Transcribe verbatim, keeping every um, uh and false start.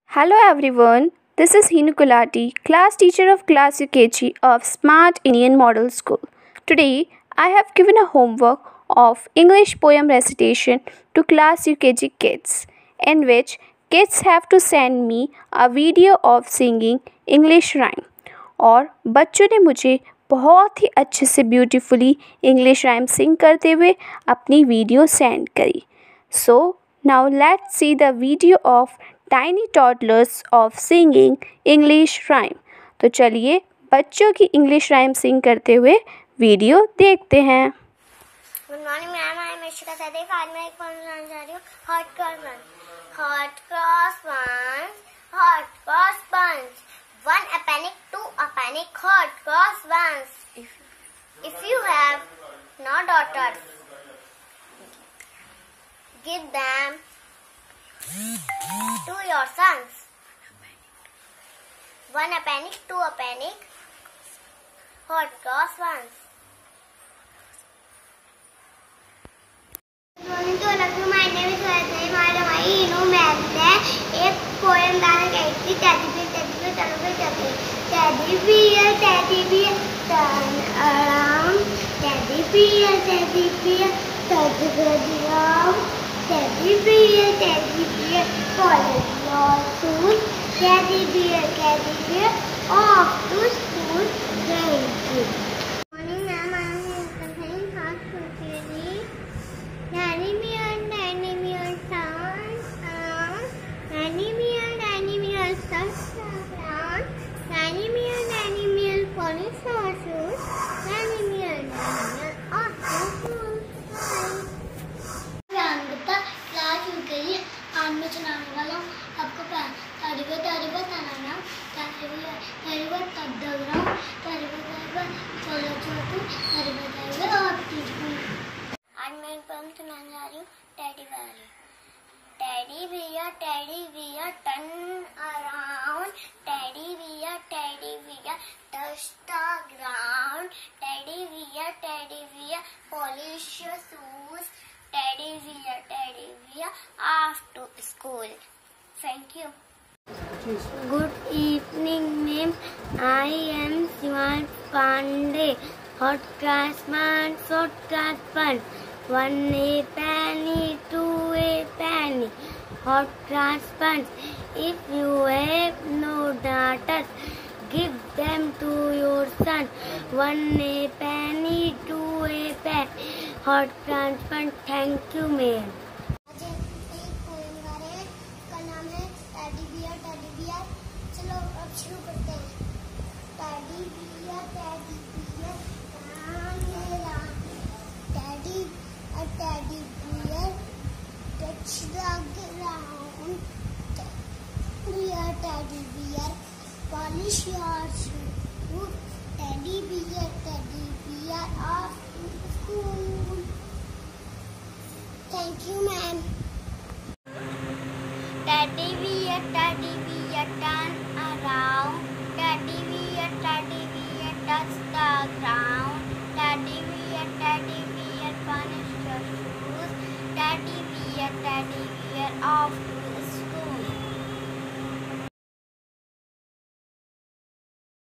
Hello everyone, this is Hinu Kulati, class teacher of class U K G of Smart Indian Model School. Today, I have given a homework of English poem recitation to class U K G kids, in which kids have to send me a video of singing English rhyme. और बच्चों ने मुझे बहुत ही अच्छे से beautifully English rhyme सिंग करते हुए अपनी वीडियो सेंड करी. So now let's see the video of tiny toddlers of singing English rhyme. तो चलिए बच्चों की इंग्लिश राइम सिंग करते हुए वीडियो देखते हैं. Good morning ma'am, I am Ishika Sadaiv. आज मैं एक पोएम सुनाने जा रही हूँ. Hot cross buns, hot cross buns, hot cross buns. One a panic, two a panic, hot cross buns. If, if you have no daughters, give them to your sons. One a panic, two a panic, hot cross buns. Good morning to all of you. My name is Vaidhi. Madam, I know math है. एक poem गाना कहती teddy bear, teddy bear, चलो फिर चलते हैं. Teddy bear, teddy bear, turn around. Teddy bear, teddy bear, touch the ground. Teddy bear, teddy bear, follow your shoes. Teddy bear, teddy bear, off to school. Thank you. Morning, ma'am. I am concerning hot cookery. Nanny bear, nanny bear, turn around. Nanny bear, nanny bear, turn around. Nanny bear, nanny bear, polish your shoes. Nanny bear, nanny bear, off to school. बेटा class शुरू करिए. आज मैं सुनाने वाला हूँ आपको तारीफ तारीफ तनाना तारीफ तारीफ तब दग रहा हूँ तारीफ तारीफ चलो छोटू तारीफ तारीफ और टीचू. आज मैं एक पोएम सुनाने जा रही हूँ. Teddy bear, teddy bear, teddy bear, turn around. Teddy bear, teddy bear, touch the ground. Teddy bear, teddy bear, polish your shoes. Teddy bear, teddy bear, off to school. Thank you. Good evening, ma'am. I am Shivan Pandey. Hot class man, short class fun. One a penny, two a penny. Hot class fun. If you have no daughters, give them to your son. One a penny, two a penny. Hot class fun. Thank you, ma'am. आज एक poem गा रहे हैं. उसका नाम है teddy bear, teddy beer. चलो अब शुरू करते हैं. Teddy bear, teddy bear, teddy uh teddy bear, touch the ground. Bear, teddy bear, polish your shoes. Teddy bear, teddy bear, off to school. Thank you, ma'am. Teddy bear, teddy bear, turn around. Teddy bear, teddy bear, touch the ground. Teddy bear, teddy bear, punish your shoes. Teddy bear, teddy bear, off to